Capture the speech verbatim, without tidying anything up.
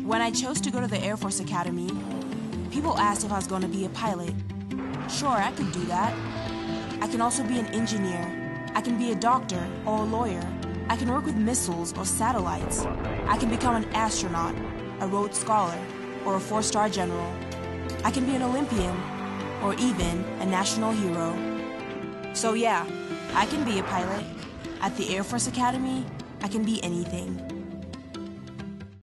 When I chose to go to the Air Force Academy, people asked if I was going to be a pilot. Sure, I could do that. I can also be an engineer. I can be a doctor or a lawyer. I can work with missiles or satellites. I can become an astronaut, a Rhodes Scholar, or a four-star general. I can be an Olympian, or even a national hero. So yeah, I can be a pilot. At the Air Force Academy, I can be anything.